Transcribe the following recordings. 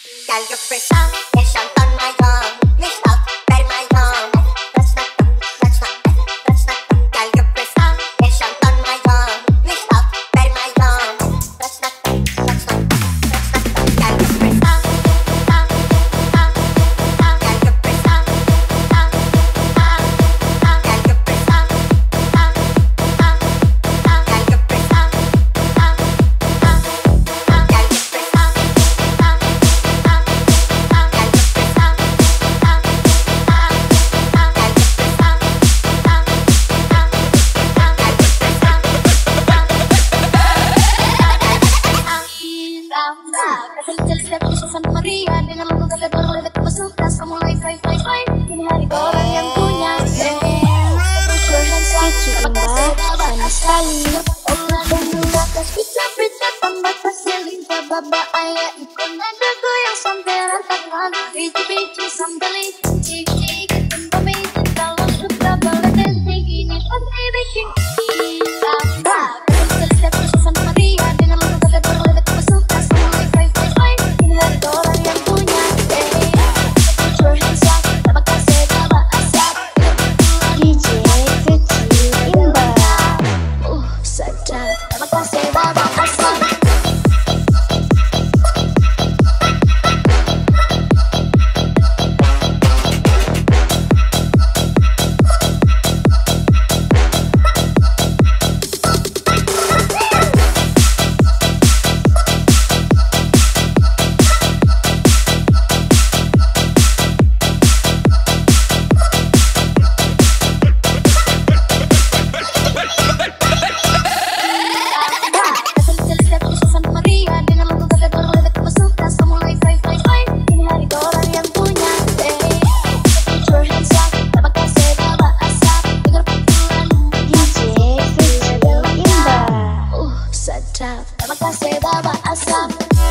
Calga presa, e chantan my gum. Mix up, better my gum. That's not dumb, that's not dumb. Calga presa, e chantan my gum. Mix up, better my gum. That's not dumb, that's not dumb. Calga presa, calga presa, calga presa, calga presa. Santa Maria dengan lagu gagak dorong lebat masuk tas kamu mulai fly kini hari orang yang punya KECIK IMBA panas sekali open pemula tas pizza tambah pasir limpah baba ayah ikon ada goyang sampai rantangan biji sambal cik pembe kalau suka banget begini sampai bikin Santa Maria dengan lagu gagak dorong lebat masuk tas kamu mulai fly kini hari orang yang punya put your hands up tambah kasih tambah asap DJ KECIK IMBA Sadap tambah kasih tambah asap. Santa Maria dengan lagu gagak dorong lebat masuk tas kamu mulai fly kini hari orang yang punya put your hands up tambah kasih tambah asap dengar pukulan DJ KECIK IMBA Sadap tambah kasih tambah asap.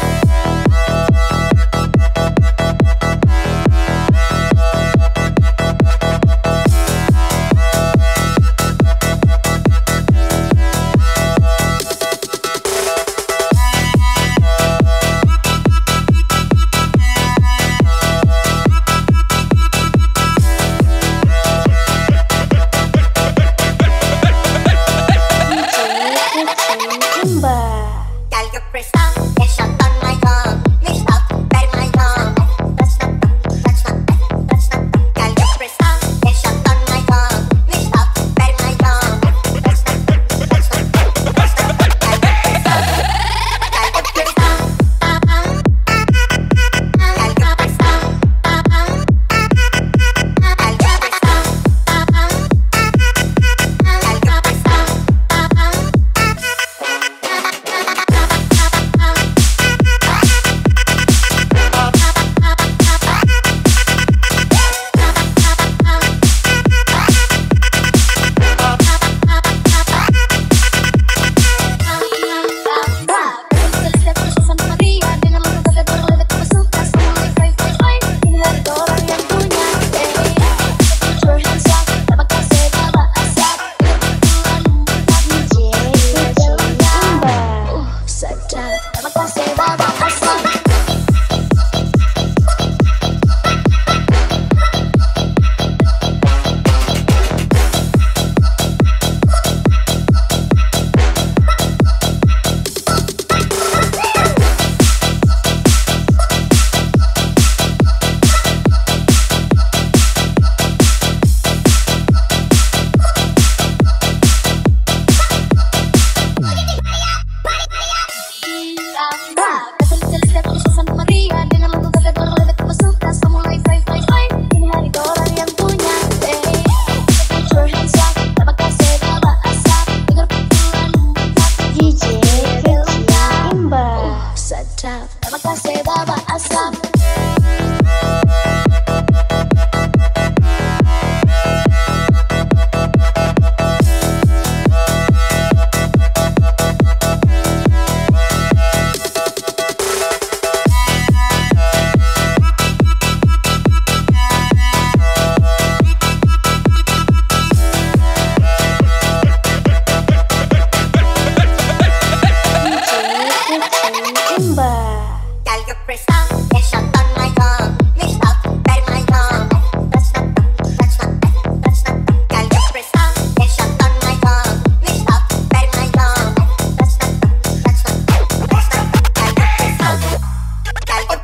Calga presa, e chantan my gum. Mix up, better my gum. That's not dumb, that's not dumb. Calga presa, e chantan my gum. Mix up, better my gum. That's not dumb, that's not dumb. Calga presa, calga presa, calga presa, calga presa, calga presa. Santa Maria dengan lagu gagak dorong lebat masuk tas kamu mulai fly kini hari orang yang punya put your hands up tambah kasih tambah asap DJ KECIK IMBA Sadap tambah kasih tambah asap. Santa Maria dengan lagu gagak dorong lebat masuk tas kamu mulai fly kini hari orang yang punya put your hands up tambah kasih tambah asap dengar pukulan DJ KECIK IMBA Sadap tambah kasih tambah asap. KECIK IMBA Calga presa, e chantan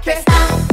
prestar